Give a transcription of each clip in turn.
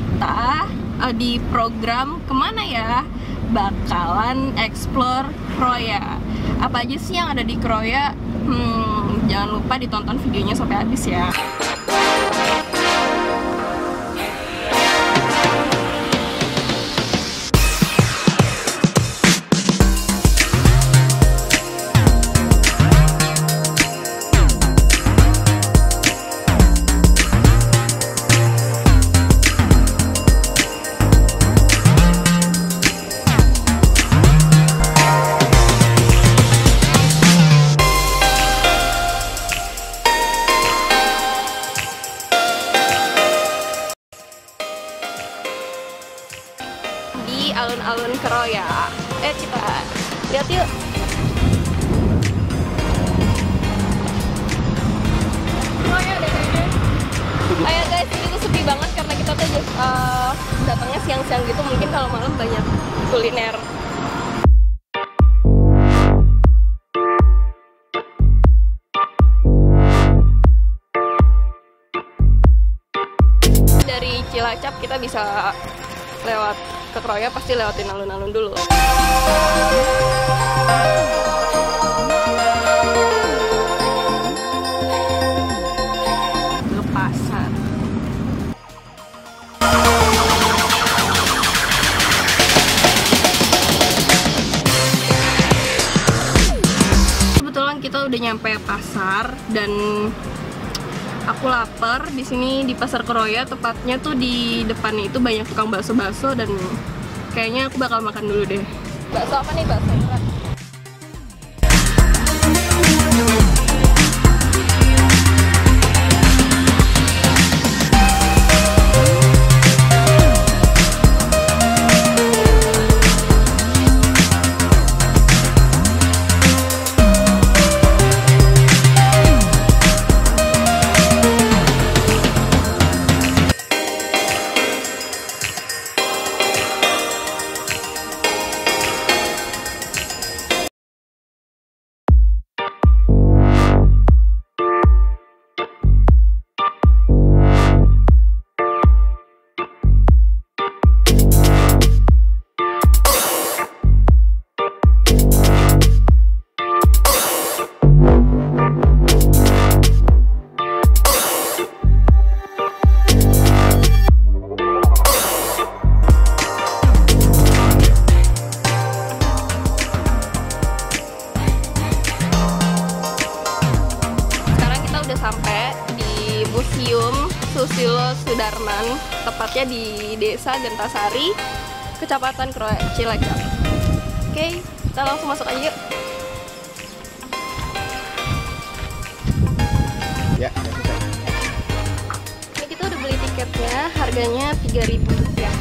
kita di program Kemana Ya bakalan explore Kroya. Apa aja sih yang ada di Kroya? Jangan lupa ditonton videonya sampai habis ya. Alun-alun Kroya. Kita lihat yuk. Kroya deh. Ayo guys, ini tuh sepi banget karena kita tuh datangnya siang-siang gitu. Mungkin kalau malam banyak kuliner. Dari Cilacap kita bisa lewat ke Kroya, pasti lewatin alun-alun dulu. Ke pasar. Kebetulan kita udah nyampe pasar dan aku lapar. Di sini di Pasar Kroya, tepatnya tuh di depannya itu banyak tukang bakso-bakso dan kayaknya aku bakal makan dulu deh. Bakso apa nih, bakso? Sampai di Museum Susilo Sudarman, tepatnya di Desa Gentasari, Kecamatan Kroya, Cilacap. Oke, kita langsung masuk aja yuk. Ya, Ini kita udah beli tiketnya, harganya Rp3.000.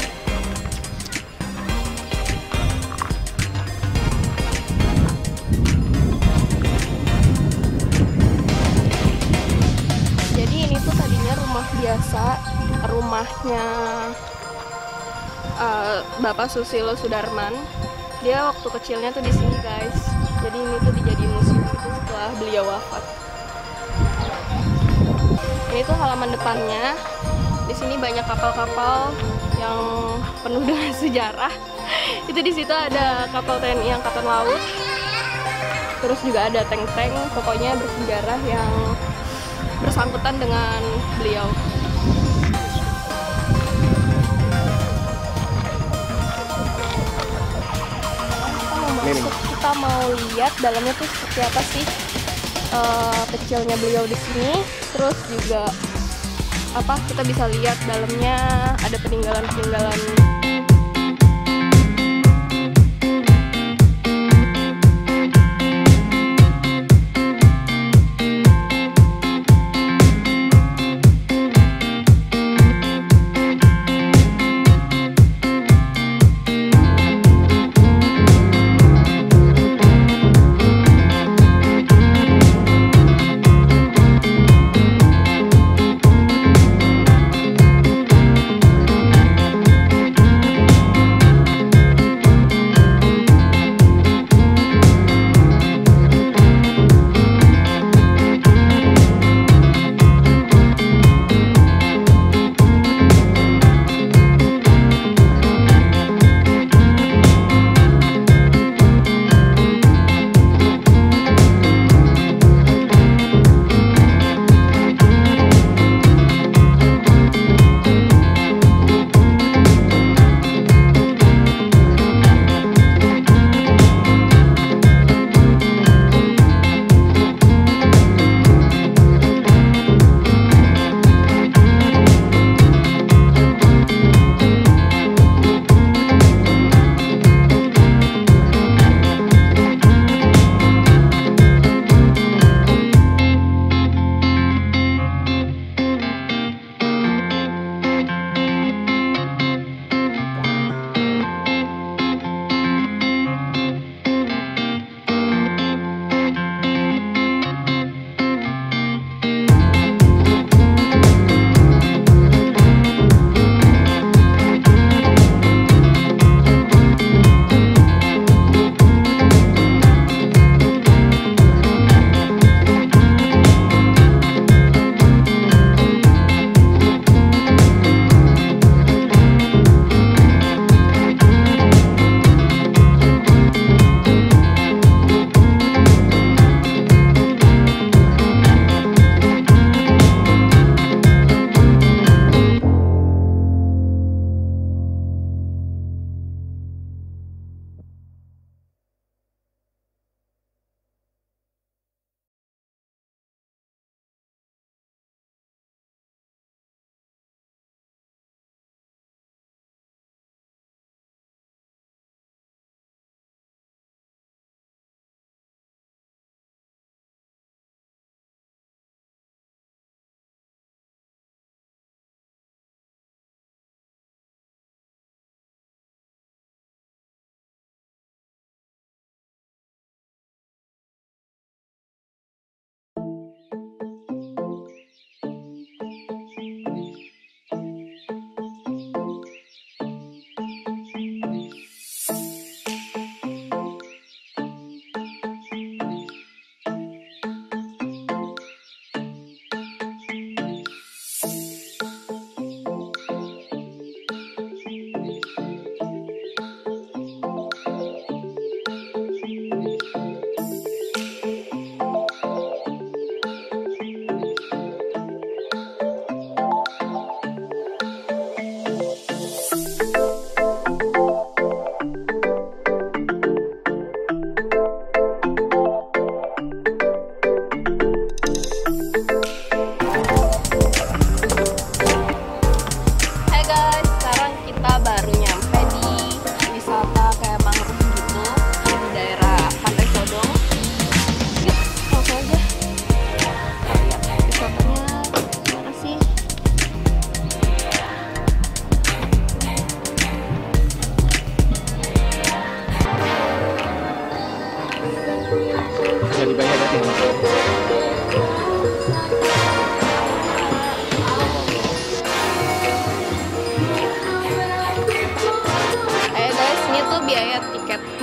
Rumah biasa, rumahnya Bapak Susilo Sudarman. Dia waktu kecilnya tuh di sini guys. Jadi ini tuh dijadiin museum itu setelah beliau wafat. Ini tuh halaman depannya. Di sini banyak kapal-kapal yang penuh dengan sejarah. Itu di situ ada kapal TNI Angkatan Laut. Terus juga ada tank-tank, pokoknya bersejarah yang bersangkutan dengan beliau. Kita mau lihat dalamnya tuh seperti apa sih kecilnya beliau di sini. Terus juga kita bisa lihat dalamnya ada peninggalan-peninggalan.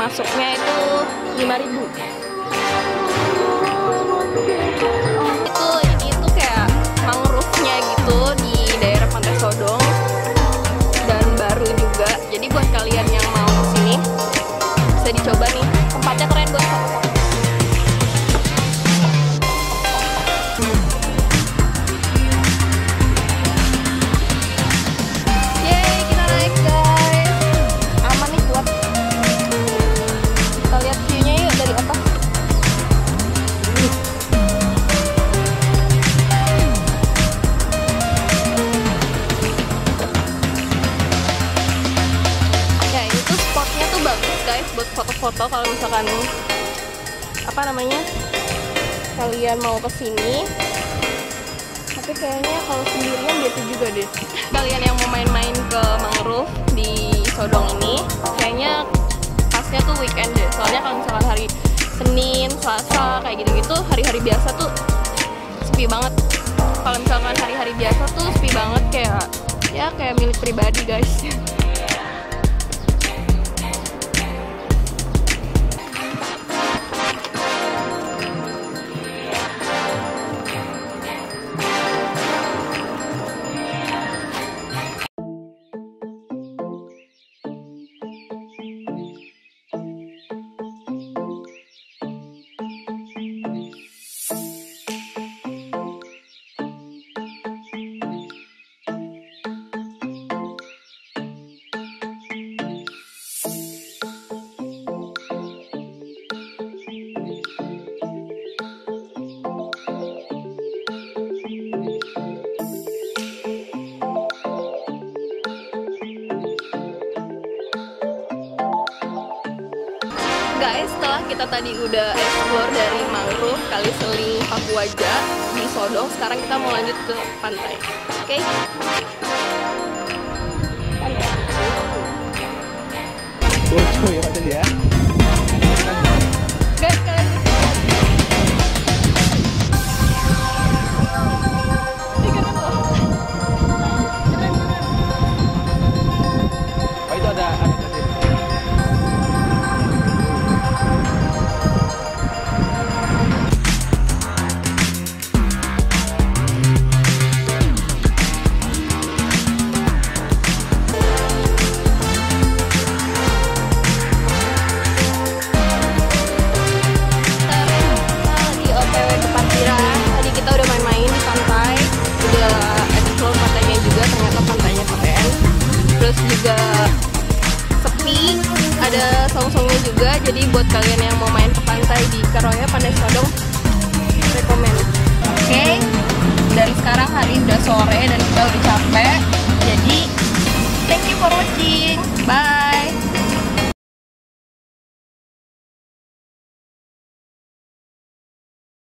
masuknya itu 5.000. Ini tuh kayak mangrove-nya gitu di daerah Pantai Sodong dan baru juga. Jadi buat kalian yang mau kesini bisa dicoba nih. Tempatnya keren buat foto-foto. Yeay, kita naik guys. Aman nih, kuat. Kita lihat view-nya yuk dari atas. Ya ini tuh spotnya tuh bagus guys buat foto-foto kalau misalkan apa namanya kalian mau kesini. Tapi kayaknya kalau sendirian bete juga deh. Kalian yang mau main-main ke mangrove di Sodong ini kayaknya pasnya tuh weekend deh. Soalnya kalau misalkan hari Senin, Selasa kayak gitu-gitu, hari-hari biasa tuh sepi banget. Kalau misalkan hari-hari biasa tuh sepi banget, kayak milik pribadi guys. Guys, setelah kita tadi udah explore dari mangrove kali seling Pakuaja di Sodong, sekarang kita mau lanjut ke pantai. Oke? Lucu ya tadi ya. Guys, kalian Oh itu ada juga sepi, ada song-songnya juga. Jadi buat kalian yang mau main ke pantai di Karoya, Pantai Sodong, rekomen. Oke, dari sekarang hari udah sore dan kita udah capek. Jadi thank you for watching, bye.